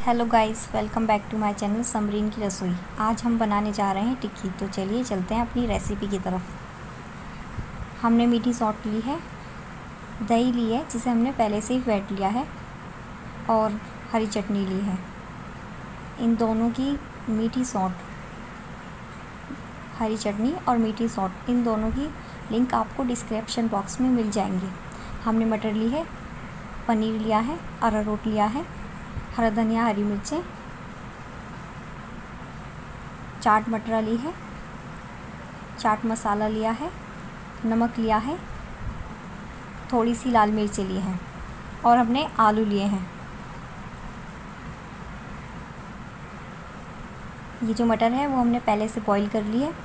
Hello guys, welcome back to my channel Samreen की रसोई। आज हम बनाने जा रहे हैं टिक्की। तो चलिए चलते हैं अपनी रेसिपी की तरफ। हमने मीठी सौंठ ली है, दही ली है जिसे हमने पहले से ही फेंट लिया है, और हरी चटनी ली है। इन दोनों की मीठी सौंठ, हरी चटनी और मीठी सौंठ, इन दोनों की लिंक आपको डिस्क्रिप्शन बॉक्स में मिल जाएंगे। हमने मटर ली है, पनीर लिया है, अरारोट लिया है, हरा धनिया, हरी मिर्चें, चाट मटरा ली है, चाट मसाला लिया है, नमक लिया है, थोड़ी सी लाल मिर्चें ली हैं, और हमने आलू लिए हैं। ये जो मटर है वो हमने पहले से बॉईल कर ली है।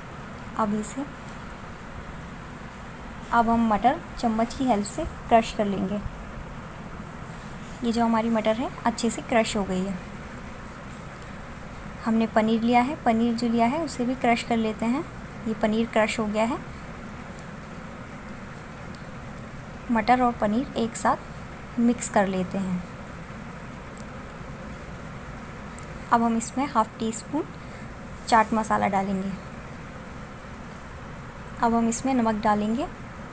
अब हम मटर चम्मच की हेल्प से क्रश कर लेंगे। ये जो हमारी मटर है अच्छे से क्रश हो गई है। हमने पनीर लिया है, पनीर जो लिया है उसे भी क्रश कर लेते हैं। ये पनीर क्रश हो गया है। मटर और पनीर एक साथ मिक्स कर लेते हैं। अब हम इसमें half teaspoon chaat masala डालेंगे। अब हम इसमें नमक डालेंगे,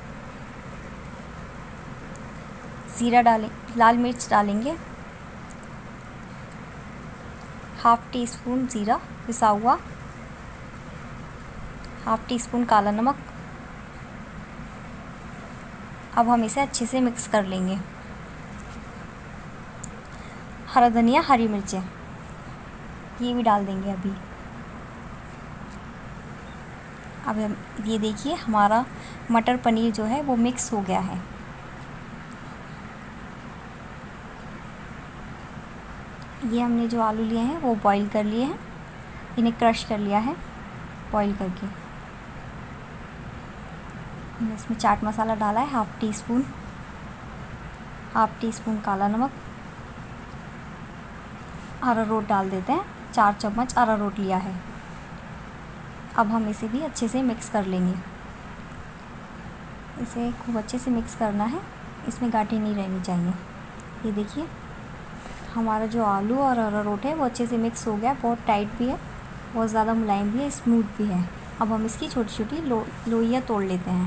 ज़ीरा डालें, लाल मिर्च डालेंगे, हाफ़ टी स्पून ज़ीरा पिसा हुआ, हाफ़ टी स्पून काला नमक। अब हम इसे अच्छे से मिक्स कर लेंगे। हरा धनिया, हरी मिर्चें ये भी डाल देंगे अभी। अब हम ये देखिए, हमारा मटर पनीर जो है वो मिक्स हो गया है। ये हमने जो आलू लिए हैं वो बॉईल कर लिए हैं, इन्हें क्रश कर लिया है बॉईल करके। हमने इसमें चाट मसाला डाला है हाफ़ टी स्पून काला नमक, अरारोट डाल देते हैं, 4 चम्मच अरारोट लिया है। अब हम इसे भी अच्छे से मिक्स कर लेंगे। इसे खूब अच्छे से मिक्स करना है, इसमें गांठें नहीं रहनी चाहिए। ये देखिए, हमारा जो आलू और अरारोट है वो अच्छे से मिक्स हो गया। बहुत टाइट भी है, बहुत ज़्यादा मुलायम भी है, स्मूथ भी है। अब हम इसकी छोटी छोटी लोइयाँ तोड़ लेते हैं।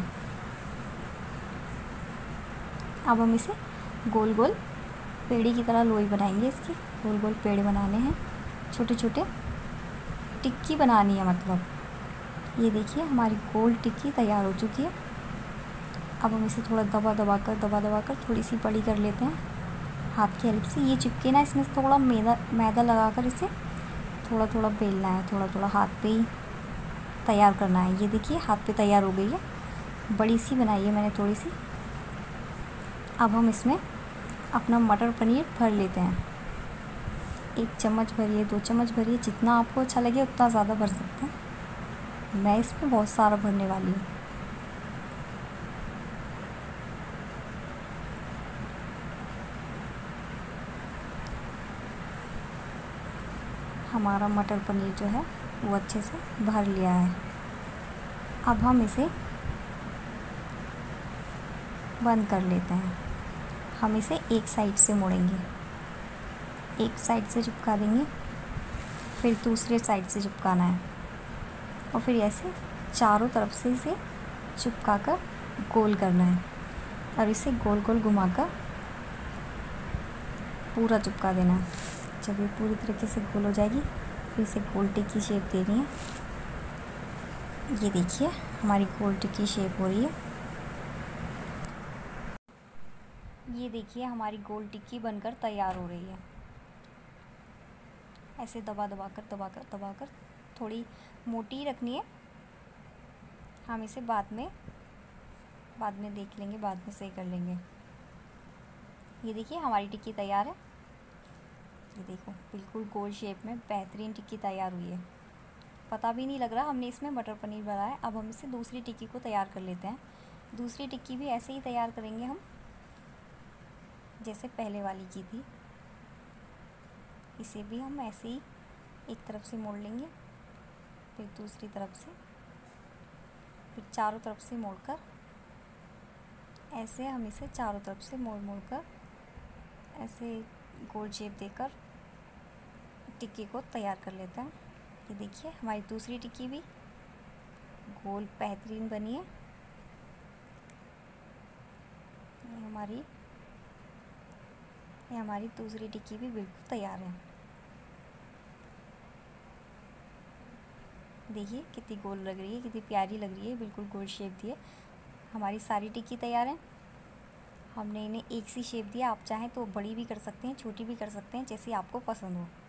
अब हम इसे गोल गोल पेड़ी की तरह लोई बनाएंगे। इसकी गोल गोल पेड़ बनाने हैं, छोटे छोटे टिक्की बनानी है मतलब। ये देखिए, हमारी गोल टिक्की तैयार हो चुकी है। अब हम इसे थोड़ा दबा दबा कर थोड़ी सी बड़ी कर लेते हैं हाथ की हेल्प से। ये चिपके ना, इसमें थोड़ा मैदा लगाकर इसे थोड़ा थोड़ा बेलना है, थोड़ा थोड़ा हाथ पे ही तैयार करना है। ये देखिए, हाथ पे तैयार हो गई है। बड़ी सी बनाई है मैंने थोड़ी सी। अब हम इसमें अपना मटर पनीर भर लेते हैं। 1 चम्मच भरिए, 2 चम्मच भरिए, जितना आपको अच्छा लगे उतना ज़्यादा भर सकते हैं। मैं इसमें बहुत सारा भरने वाली हूँ। हमारा मटर पनीर जो है वो अच्छे से भर लिया है। अब हम इसे बंद कर लेते हैं। हम इसे एक साइड से मोड़ेंगे, एक साइड से चिपका देंगे, फिर दूसरे साइड से चिपकाना है, और फिर ऐसे चारों तरफ से इसे चिपका कर गोल करना है। और इसे गोल गोल घुमाकर पूरा चिपका देना है। जब ये पूरी तरीके से गोल हो जाएगी फिर इसे गोल टिक्की शेप देनी है। ये देखिए, हमारी गोल टिक्की शेप हो रही है। ये देखिए, हमारी गोल टिक्की बनकर तैयार हो रही है। ऐसे दबा दबा कर थोड़ी मोटी रखनी है। हम इसे बाद में देख लेंगे, बाद में सही कर लेंगे। ये देखिए, हमारी टिक्की तैयार है। ये देखो, बिल्कुल गोल शेप में बेहतरीन टिक्की तैयार हुई है। पता भी नहीं लग रहा हमने इसमें मटर पनीर भरा है। अब हम इसे दूसरी टिक्की को तैयार कर लेते हैं। दूसरी टिक्की भी ऐसे ही तैयार करेंगे हम, जैसे पहले वाली की थी। इसे भी हम ऐसे ही एक तरफ से मोड़ लेंगे, फिर दूसरी तरफ से, फिर चारों तरफ से मोड़कर, ऐसे हम इसे चारों तरफ से मोड़ कर ऐसे गोल शेप देकर टिक्की को तैयार कर लेते हैं। ये देखिए हमारी दूसरी टिक्की भी गोल बेहतरीन बनी है। ये हमारी दूसरी टिक्की भी बिल्कुल तैयार है। देखिए कितनी गोल लग रही है, कितनी प्यारी लग रही है, बिल्कुल गोल शेप दी है। हमारी सारी टिक्की तैयार है। हमने इन्हें एक सी शेप दिया, आप चाहें तो बड़ी भी कर सकते हैं, छोटी भी कर सकते हैं, जैसी आपको पसंद हो।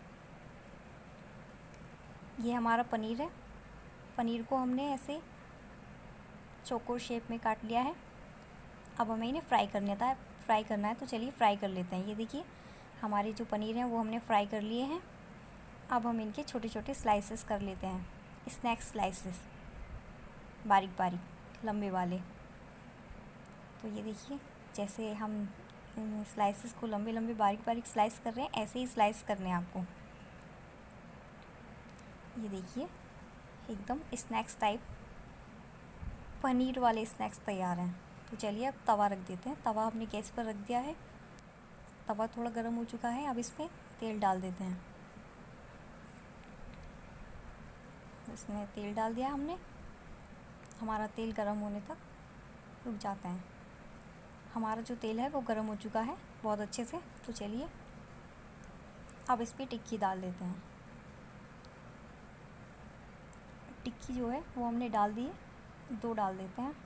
ये हमारा पनीर है। पनीर को हमने ऐसे चौकोर शेप में काट लिया है। अब हमें इन्हें फ्राई करना है, तो चलिए फ्राई कर लेते हैं। ये देखिए हमारे जो पनीर हैं वो हमने फ्राई कर लिए हैं। अब हम इनके छोटे छोटे स्लाइसेस कर लेते हैं, स्नैक स्लाइसेस, बारीक बारीक लंबे वाले। तो ये देखिए जैसे हम इन स्लाइसेस को लंबे लंबे बारीक बारीक स्लाइस कर रहे हैं, ऐसे ही स्लाइस करने हैं आपको। ये देखिए एकदम स्नैक्स टाइप पनीर वाले स्नैक्स तैयार हैं। तो चलिए अब तवा रख देते हैं। तवा हमने गैस पर रख दिया है। तवा थोड़ा गर्म हो चुका है। अब इसमें तेल डाल देते हैं। इसमें तेल डाल दिया हमने। हमारा तेल गर्म होने तक रुक जाता है। हमारा जो तेल है वो गर्म हो चुका है बहुत अच्छे से। तो चलिए अब इस पर टिक्की डाल देते हैं। टिक्की जो है वो हमने डाल दी है, 2 डाल देते हैं,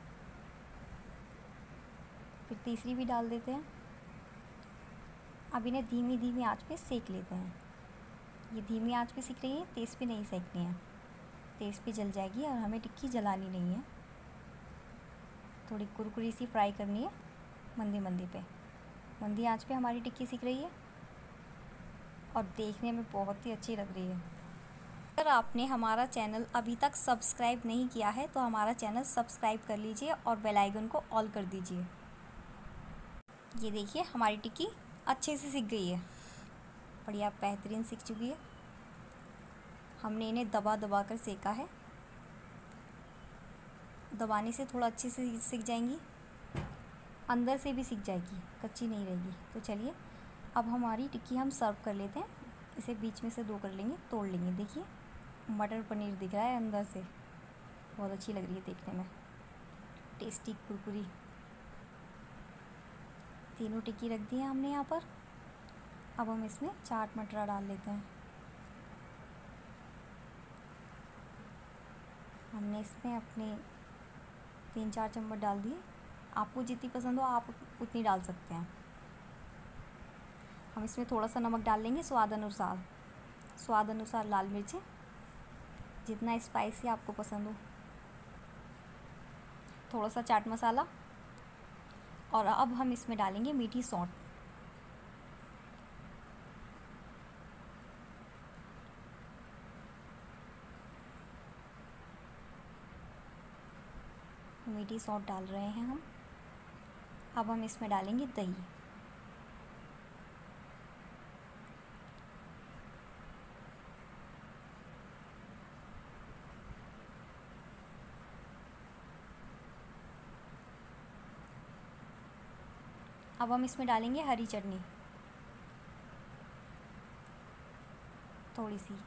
फिर तीसरी भी डाल देते हैं। अब इन्हें धीमी धीमी आंच पे सेक लेते हैं। ये धीमी आंच पे सेक रही है, तेज़ पे नहीं सेकनी है, तेज़ पे जल जाएगी और हमें टिक्की जलानी नहीं है। थोड़ी कुरकुरी सी फ्राई करनी है मंदी मंदी पे। मंदी आंच पे हमारी टिक्की सिक रही है और देखने में बहुत ही अच्छी लग रही है। अगर आपने हमारा चैनल अभी तक सब्सक्राइब नहीं किया है तो हमारा चैनल सब्सक्राइब कर लीजिए और बेल आइकन को ऑल कर दीजिए। ये देखिए हमारी टिक्की अच्छे से सिक गई है, बढ़िया बेहतरीन सिक चुकी है। हमने इन्हें दबा दबा कर सेका है। दबाने से थोड़ा अच्छे से सिक जाएंगी, अंदर से भी सिक जाएगी, कच्ची नहीं रहेगी। तो चलिए अब हमारी टिक्की हम सर्व कर लेते हैं। इसे बीच में से 2 कर लेंगे, तोड़ लेंगे। देखिए मटर पनीर दिख रहा है अंदर से, बहुत अच्छी लग रही है देखने में, टेस्टी कुरकुरी। तीनों टिक्की रख दी है हमने यहाँ पर। अब हम इसमें चाट मटर डाल लेते हैं। हमने इसमें अपने 3-4 चम्मच डाल दिए। आपको जितनी पसंद हो आप उतनी डाल सकते हैं। हम इसमें थोड़ा सा नमक डाल लेंगे स्वाद अनुसार लाल मिर्चें, जितना स्पाइसी आपको पसंद हो, थोड़ा सा चाट मसाला, और अब हम इसमें डालेंगे मीठी सौंठ। मीठी सौंठ डाल रहे हैं हम। अब हम इसमें डालेंगे दही। अब हम इसमें डालेंगे हरी चटनी थोड़ी सी।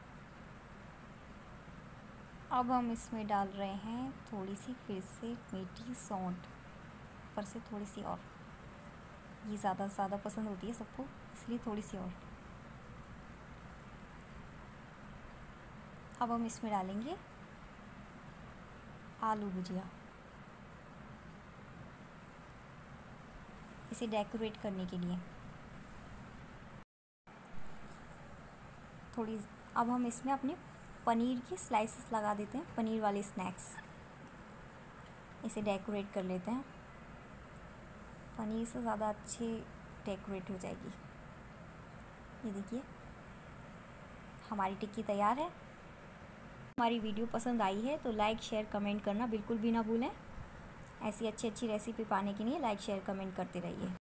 अब हम इसमें डाल रहे हैं थोड़ी सी फिर से मीठी सौंठ, ऊपर से थोड़ी सी और। ये ज़्यादा पसंद होती है सबको, इसलिए थोड़ी सी और। अब हम इसमें डालेंगे आलू भुजिया, इसे डेकोरेट करने के लिए थोड़ी। अब हम इसमें अपने पनीर की स्लाइसेस लगा देते हैं, पनीर वाले स्नैक्स, इसे डेकोरेट कर लेते हैं। पनीर से ज़्यादा अच्छी डेकोरेट हो जाएगी। ये देखिए हमारी टिक्की तैयार है। हमारी वीडियो पसंद आई है तो लाइक शेयर कमेंट करना बिल्कुल भी ना भूलें। ऐसी अच्छी रेसिपी पाने के लिए लाइक शेयर कमेंट करते रहिए।